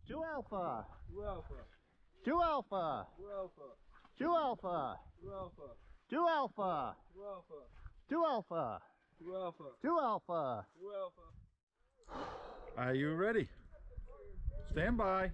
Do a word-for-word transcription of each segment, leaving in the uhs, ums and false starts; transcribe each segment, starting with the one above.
Two alpha. Two alpha. Two alpha. Two alpha. Two alpha. Two alpha. Two alpha. Two alpha. Two alpha. Two alpha. Two alpha. Two alpha. Are you ready? Stand by.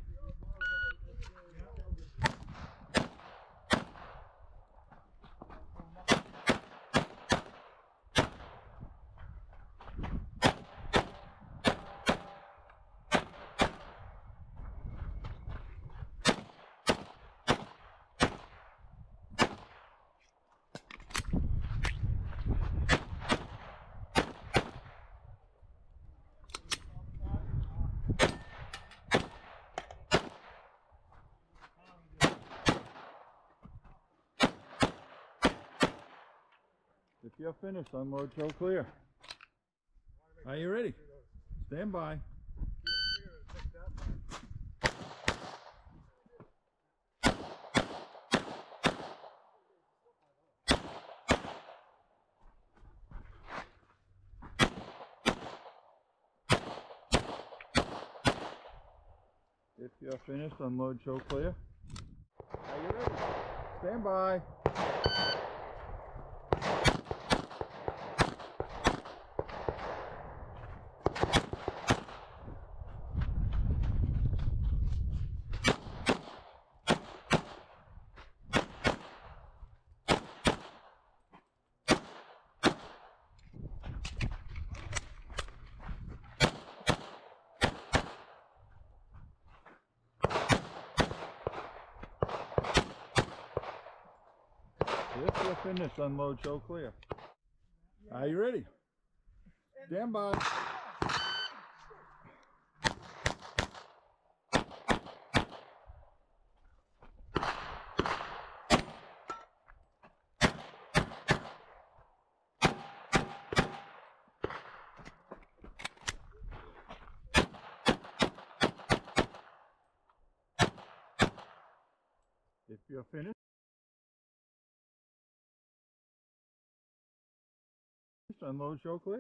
If you're finished, unload, show clear. Are you ready? Stand by. If you're finished, unload, show clear. Are you ready? Stand by. If you're finished, unload, show clear. Are you ready? Stand by. If you're finished, unload, show clear.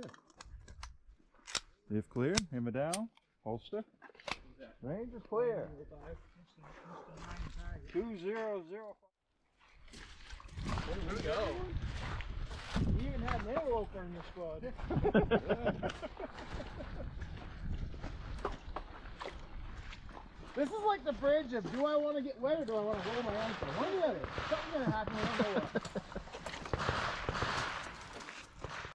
If cleared, hammer down, holster. Range is clear. Two zero zero five. Where did we go? You even had an interloper in your squad. This is like the bridge of, do I want to get wet or do I want to roll my ankle? One or the other. Something's going to happen, I don't know what.